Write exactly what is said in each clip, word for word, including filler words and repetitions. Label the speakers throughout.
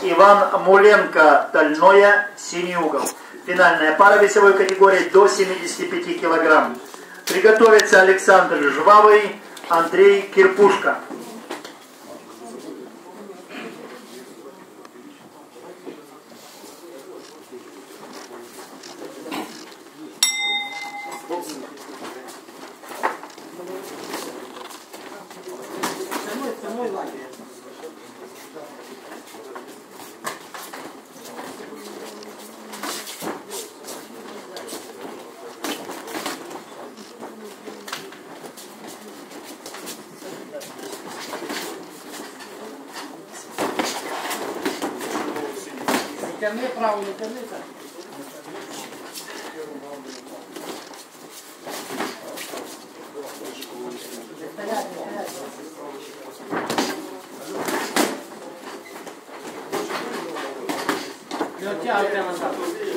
Speaker 1: Иван Муленко, Тальное, синий угол. Финальная пара весовой категории до семидесяти пяти килограмм. Приготовится Александр Жвавый, Андрей Кирпушка.
Speaker 2: Тяни право, не тяни так. Не стоять, не стоять. Не оттягуйте назад.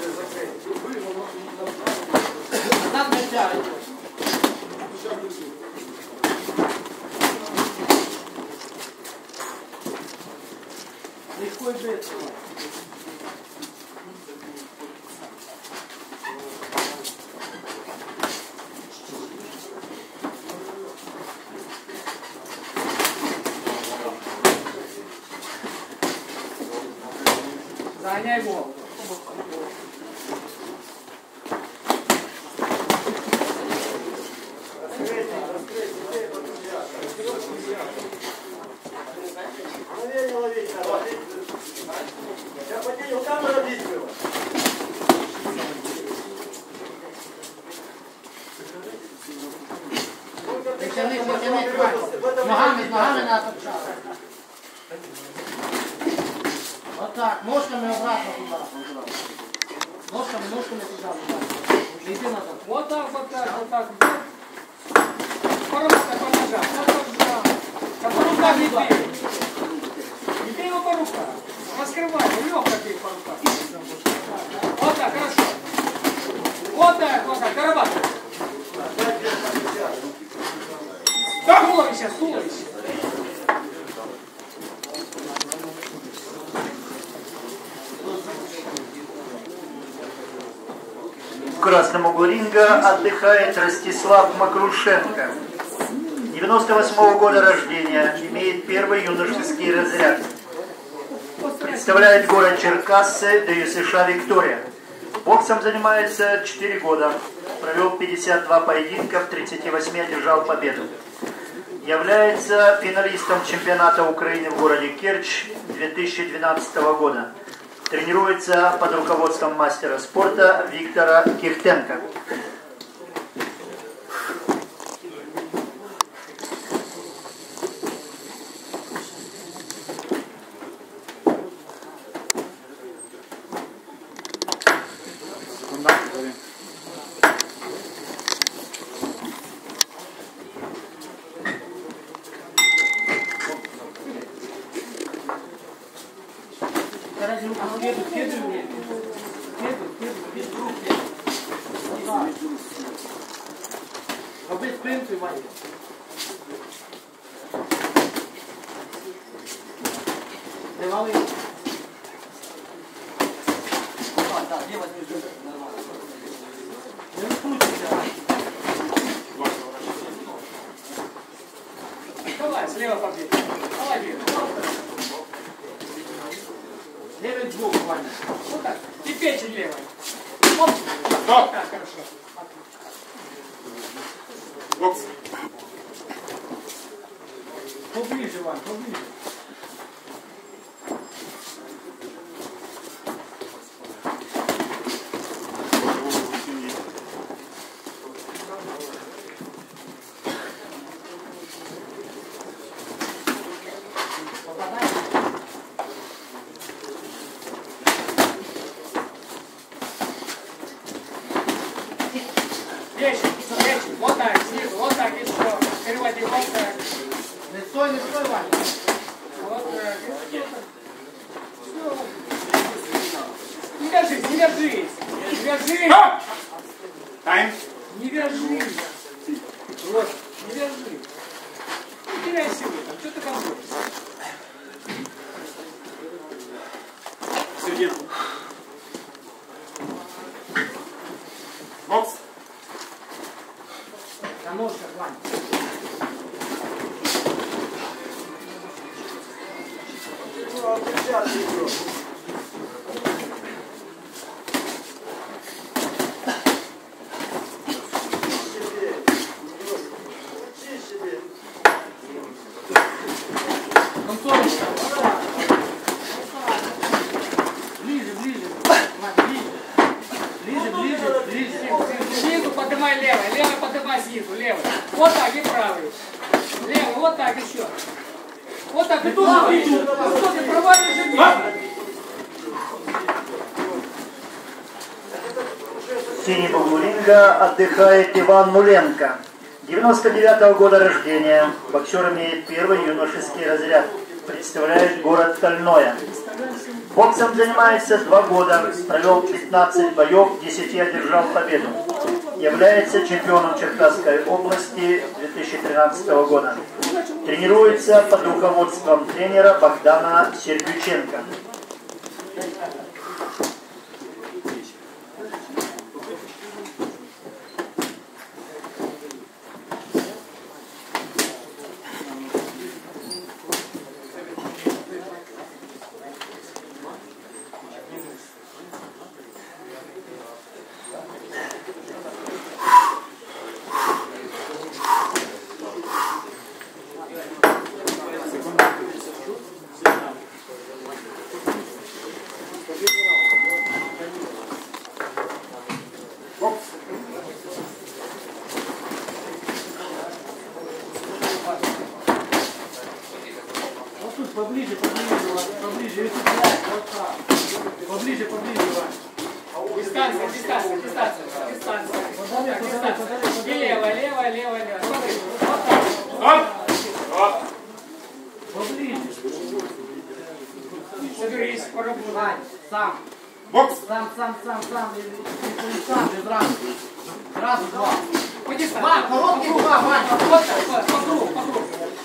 Speaker 2: Назад не оттягуйте. Легко и быстро. Загоняй голову. Тяни, тяни, ногами, ногами надо подчаться. Вот так, ножками обратно туда. Ножками, ножками туда. Не иди назад. Вот так, вот так, вот так. По рукам, по ногам, по ногам. А по рукам не бей. Не бей его по рукам. Раскрывай, легко бей по рукам. Вот так, хорошо. Вот так, вот так, дорабатывай. Туловище, туловище.
Speaker 1: В красном углу ринга отдыхает Ростислав Макрушенко. девяносто восьмого года рождения, имеет первый юношеский разряд. Представляет город Черкассы, ДЮСШ Виктория. Боксом занимается четыре года. Провел пятьдесят два поединка, в тридцати восьми одержал победу. Является финалистом чемпионата Украины в городе Керчь две тысячи двенадцатого года. Тренируется под руководством мастера спорта Виктора Кихтенко.
Speaker 2: Роби спинку і валю. Не вали. Так, так, ліва ніж. Не розкручуйся. Давай, слева побіг. Давай, біг. Левый двух, Ваня. Вот так. И печень левой. Вот. Вот так, хорошо.
Speaker 3: Бокс.
Speaker 2: Поближе, Вань, поближе. Печень, печень. Вот так, снизу, вот так еще. Переводи, вот так. Не стой, не стой, Ваня. Вот так. Не вяжись, не вяжись. Не вяжись.
Speaker 3: Тайм.
Speaker 2: Не вяжись. Вот, не вяжись. Не теряй силы, там, что ты там будешь?
Speaker 3: Один. Бокс.
Speaker 2: На ножках, Вань. Концовочка. Ближе, ближе. Ближе, ближе, ближе.
Speaker 4: Снизу поднимай левой, левой поднимай снизу, левой. Вот так и правый. Левый, вот так еще. Вот так, и тут же ближе. Ну что ты, провалишь и
Speaker 1: В синем углу ринга отдыхает Иван Муленко. девяносто девятого года рождения. Боксер имеет первый юношеский разряд. Представляет город Стальное. Боксом занимается два года. Провел пятнадцать боев, в десяти одержал победу. Является чемпионом Черкасской области две тысячи тринадцатого года. Тренируется под руководством тренера Богдана Сергюченко.
Speaker 2: Поближе, поближе, поближе, вот так. Поближе, поближе, Вань.
Speaker 4: дистанция, дистанция, дистанция, дистанция. Так, дистанция. И левая, левая, левая, левая. Смотри, вот так.
Speaker 3: Стоп!
Speaker 2: Поближе.
Speaker 4: Соберись, поработай.
Speaker 2: Вань, сам.
Speaker 3: Бокс!
Speaker 2: Сам, сам, сам, сам. И, и, и сам, без разу. Сразу два.
Speaker 4: По дистанции.
Speaker 2: Вань, короткий два, Вань.
Speaker 4: Вот так, вот, по кругу, по кругу.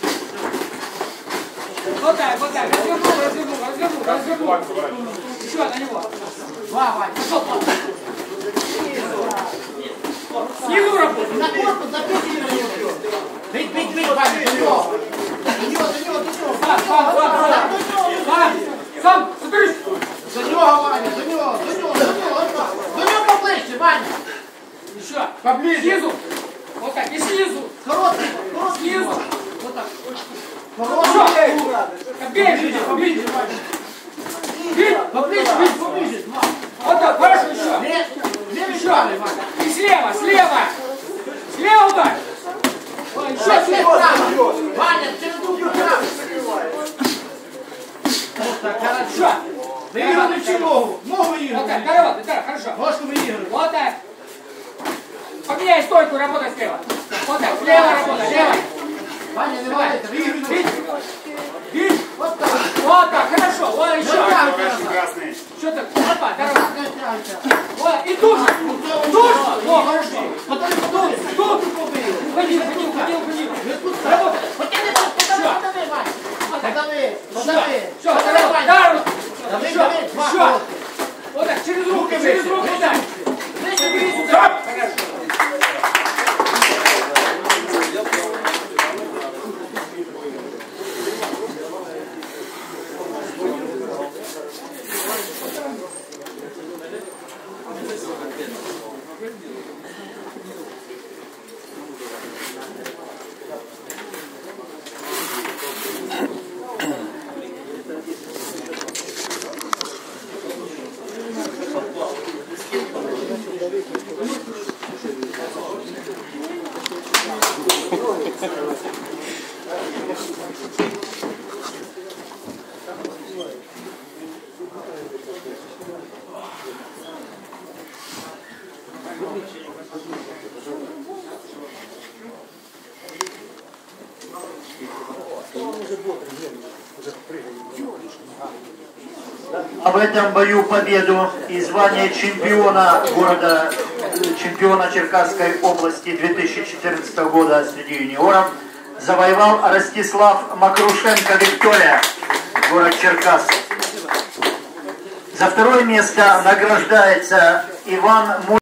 Speaker 4: Вот так, вот так. Развернул, развернул, развернул, развернул. Еще на него.
Speaker 2: Два, Вань.
Speaker 4: Пошел, пошел. Снизу работай.
Speaker 2: На корпус, запиши на него. Бить, бить, бить, Вань, до него. До него, до него, до него.
Speaker 4: Сам, сам, сам, сам. Сам, сам, соберись.
Speaker 2: До него, Ваня, до него, до него, до него. До него поближе, Ваня.
Speaker 4: Еще.
Speaker 2: Поближе.
Speaker 4: Снизу. Вот так, и снизу.
Speaker 2: Короткий, короткий.
Speaker 4: Снизу.
Speaker 2: два.
Speaker 4: Вот так.
Speaker 2: Короткий.
Speaker 4: Бей,
Speaker 2: Поближе, Ваня.
Speaker 4: бей.
Speaker 2: Поближе, бить, поближе. Два.
Speaker 4: Вот так, хорошо, еще.
Speaker 2: Лев, левый правый, Ваня.
Speaker 4: И слева, слева. Слева ударь. Ой, еще
Speaker 2: Сейчас лев
Speaker 4: слева.
Speaker 2: правый. Ваня, через руку правый. Вот так, хорошо. Выиграли всю ногу. Ногу
Speaker 4: Вот
Speaker 2: выиграли.
Speaker 4: так, дорога, да, хорошо.
Speaker 2: Ножку выиграли.
Speaker 4: Вот так. Поменяй стойку, работай слева. Вот так, слева работай, левой.
Speaker 2: Ваня, не валяйте, выиграли.
Speaker 4: Бить. Бить.
Speaker 2: Вот так.
Speaker 4: Вот так, хорошо. Вот еще.
Speaker 3: Очень красный.
Speaker 4: Что так? Опа, дорога.
Speaker 2: Не тягайте.
Speaker 4: Вот, и тут же. Тут же. О, хорошо.
Speaker 2: Потом, потом,
Speaker 4: Тут.
Speaker 2: побили.
Speaker 4: Уходи, уходи, уходи, уходи.
Speaker 2: Тут
Speaker 4: Работай.
Speaker 2: потяни тут, подави, подави, Ваня. Подави, подави.
Speaker 4: Все,
Speaker 2: Подави,
Speaker 4: дорога,
Speaker 2: Ваня.
Speaker 4: дорога.
Speaker 2: Дави,
Speaker 4: Еще,
Speaker 2: дави, два,
Speaker 4: еще.
Speaker 2: коротких.
Speaker 4: Вот так, через руку,
Speaker 2: Руки
Speaker 4: через
Speaker 2: выше,
Speaker 4: руку
Speaker 2: выше.
Speaker 4: дай.
Speaker 2: Выше, выше.
Speaker 4: Стоп. Хорошо.
Speaker 1: А в этом бою победу и звание чемпиона города, чемпиона Черкасской области две тысячи четырнадцатого года среди юниоров завоевал Ростислав Макрушенко Виктория, город Черкассы. За второе место награждается Иван Муль.